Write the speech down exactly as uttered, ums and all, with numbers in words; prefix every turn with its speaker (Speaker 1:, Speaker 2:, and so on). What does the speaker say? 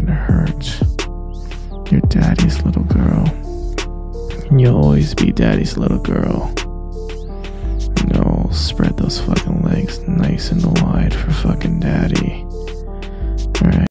Speaker 1: fucking hurt. You're daddy's little girl. And you'll always be daddy's little girl. No, spread those fucking legs nice in the water.